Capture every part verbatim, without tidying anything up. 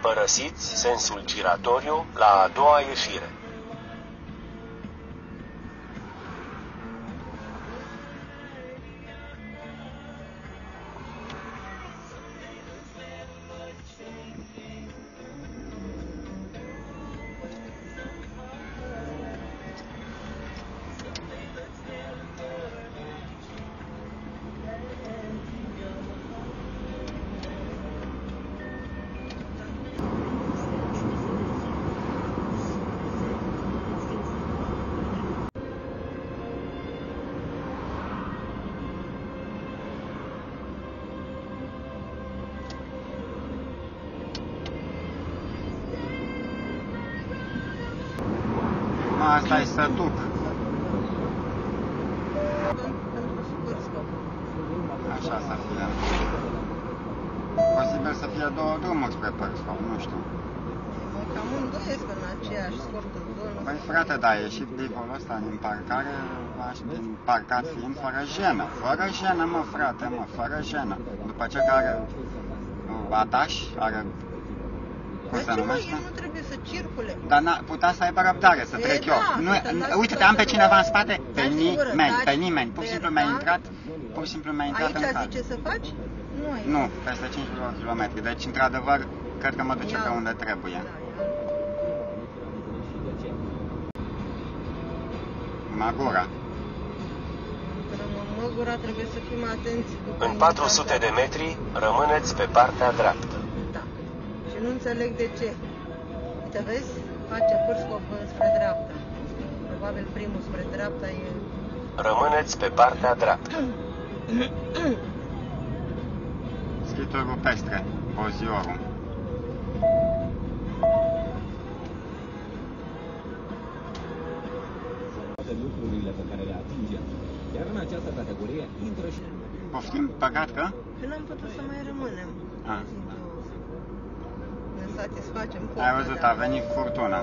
Părăsiți sensul giratoriu la a doua ieșire. Asta e sătuc. Așa să fie. Posibil să fie două drumuri spre Pârșcov, nu știu. Cam îndoiesc în aceeași scurtă zonă. Păi frate, da, a ieșit divolul ăsta din parcare, din parcat fiind fără jenă. Fără jenă, mă, frate, mă, fără jenă. După ce care ataș, are... Cum se numește? Nu trebuie să circule. Dar putea să aibă răbdare, să trec eu. Uite, am pe cineva în spate, pe nimeni, pe nimeni. Pur și simplu mi-a intrat, pur și simplu mi-a intrat în cal. Aici zice să faci? Nu ai. Nu, peste cinci kilometri. Deci, într-adevăr, cred că mă duce pe unde trebuie. Magura. Măgura trebuie să fim atenți. În patru sute de metri, rămâneți pe partea dreaptă. Da. Și nu înțeleg de ce. Uite, vezi? Face Pârșcov spre dreapta. Probabil primul spre dreapta e... Rămâneți pe partea dreaptă. Schitul rupestre, Boziorul. lucrurile pe care le atinge. Iar în această categorie intră și... Poftim, păcat că? Că n-am putut să mai rămânem. A. Ne satisfacem. Ai văzut, a venit furtuna.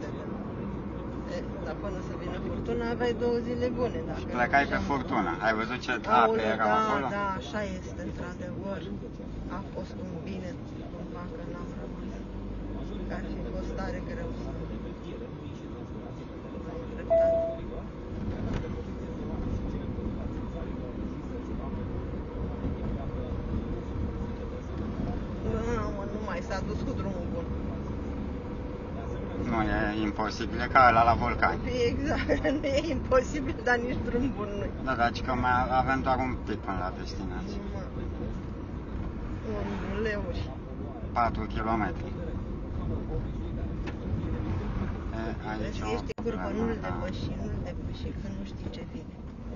Dar până să vină furtuna aveai două zile bune. Dacă plecai pe furtuna. Ai văzut ce ape erau da, acolo? Da, așa este, într-adevăr. A fost un bine, cumva că n-am rămas. Că ar fi fost tare greu să... S-a dus cu drumul bun. Nu, e imposibil, e ca ăla la Vulcan. Exact, nu e imposibil, dar nici drum bun nu. Da, dar că mai avem doar un pic până la destinație. Un leuri. patru kilometri. E, aici Vezi, ești sigur că nu-l depăși, nu-l depăși, că nu știi ce vine.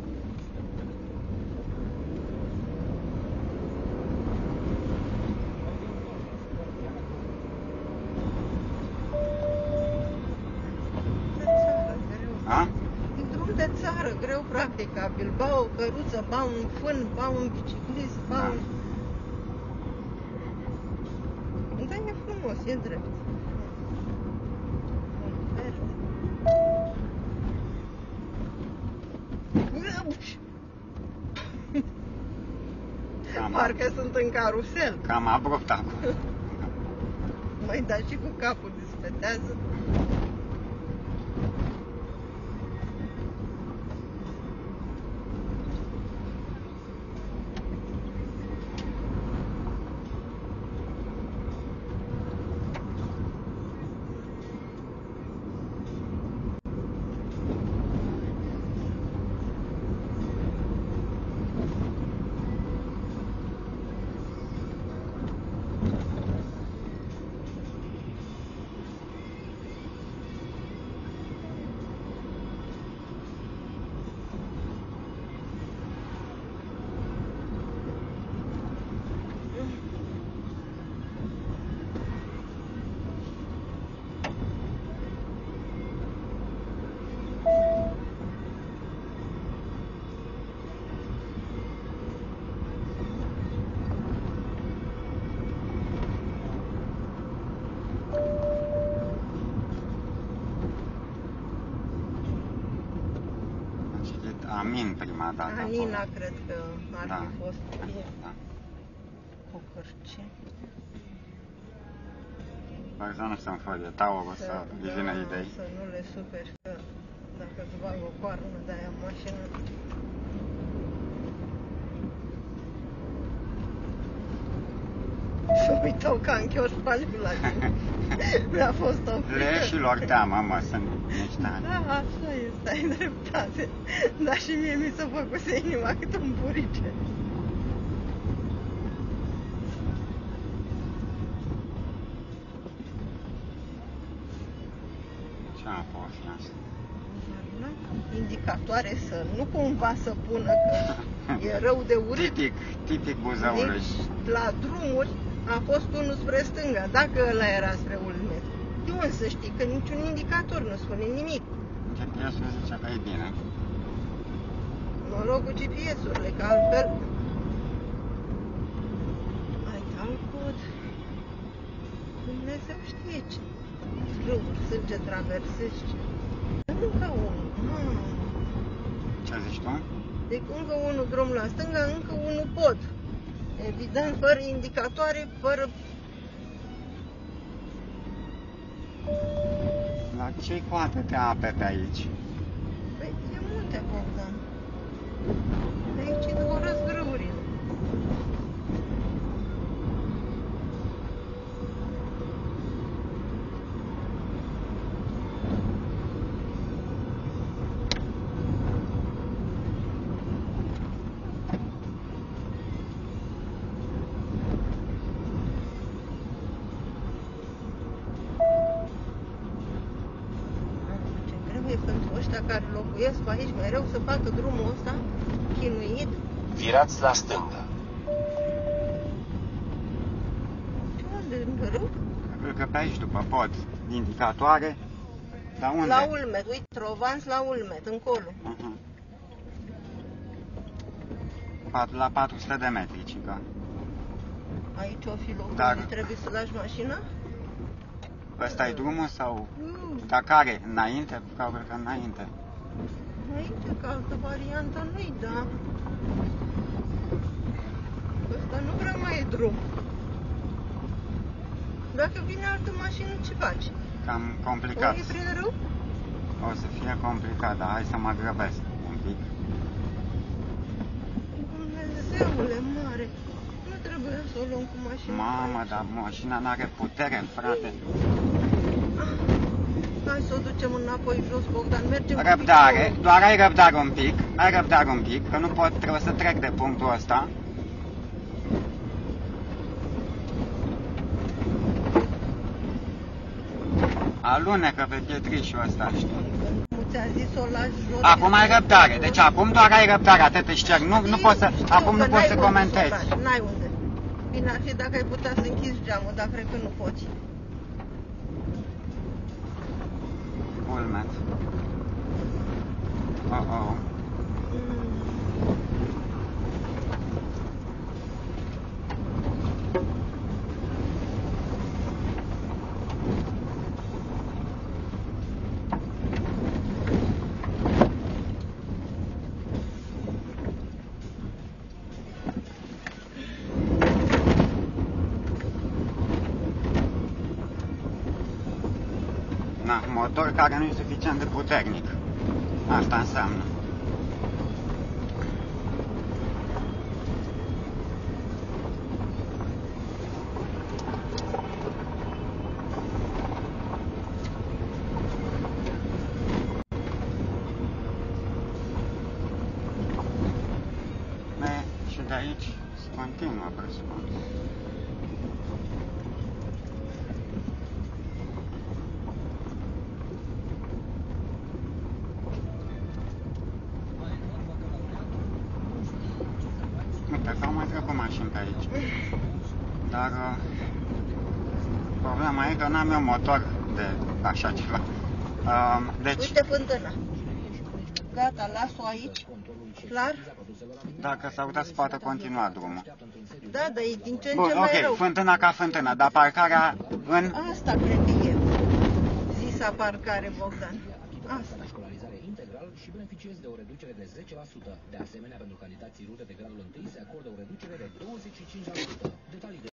De țară, greu practicabil, ba o căruță, ba un fân, ba un biciclist, ba un... Da, e frumos, e drept. Parcă sunt în carusel. Cam abrupt acum. Mai da și cu capul dispetează. Amin prima dată. Anina acolo. Cred că ar da. fi fost Da. cu cârce. Sper să nu stăm fără taurul să devină da, idei. să nu le superi, că dacă îți bag o coarnă de aia în mașină. Și uitau ca în chioșpaliu la tine. Mi-a fost o frică. Le e și lor teamă, mă, sunt nici tani. Da, așa este, ai dreptate. Dar și mie mi s-a făcut inima cât un burice. Ce-a fost asta? Indicatoare să nu cumva să pună că e rău de urât. Tipic, tipic Buzăului. Deci, la drumuri a fost unul spre stânga, dacă ăla era spre Ulmet. De unde să știi? Că niciun indicator nu spune nimic. G P S-ul zice că e bine. Noroc cu G P S-urile, că altfel... Ai alt cod. Dumnezeu știe ce. Râuri, sânge, traversezi. Încă unul. Hmm. Ce zici tu? Deci încă unul drum la stânga, încă unul pod. Evident, fără indicatoare, fără... La ce cu atâtea ape pe aici? Păi, e multe, Bogdan. De aici izvorăsc râurile. Pentru ăștia care locuiesc pe aici, mereu să facă drumul ăsta chinuit. Virați la stânga. De unde? În râu? Cred că pe aici, după pod, indicatoare. Dar unde? La Ulmet, uite, Trovans la Ulmet, încolo. Uh-huh. La patru sute de metri, cică. Aici o fi locul Dar... unde trebuie să lași mașina? Ăsta e drumul sau... Nu, Dar care? Înainte? Probabil că înainte. înainte, că altă variantă nu-i, da. Ăsta nu prea mai e drum. Dacă vine altă mașină, ce faci? Cam complicat. O iei prin râu? O să fie complicat, dar hai să mă grăbesc un pic. Dumnezeule mare, nu trebuie să o luăm cu mașina. Mamă, dar mașina n-are putere, frate. Hai să o ducem înapoi jos, Bogdan, mergem cu Răbdare, piciorul. doar ai răbdare un pic, ai răbdare un pic, că nu pot, trebuie să trec de punctul ăsta. Alunecă pe pietrișul ăsta, știi? Cum ți-a zis să o lași jos. Acum ai răbdare, deci acum doar ai răbdare, atât își cer, nu, nu poți să, acum nu poți să comentezi. N-ai unde. Bine ar fi dacă ai putea să închizi geamul, dar cred că nu poți. Ulmet. Oh-oh. Na, motor care nu e suficient de puternic. Asta înseamnă. Ne, și de aici se continuă, presupun. Uite că au mai trecut mașini pe aici. Dar uh, problema e că n-am eu motor de așa ceva. Uh, deci, Uite fântâna. Gata, las-o aici. Clar? dacă s-ar putea să poată continua drumul. Da, dar e din ce în Bun, ce mai ok, rău. fântâna ca fântână, dar parcarea în... Asta cred că e. Zisa parcare, Bogdan. Asta. Școlarizare integral și beneficiezi de o reducere de zece la sută. De asemenea, pentru candidații rute de gradul unu se acordă o reducere de douăzeci și cinci la sută. Detalii de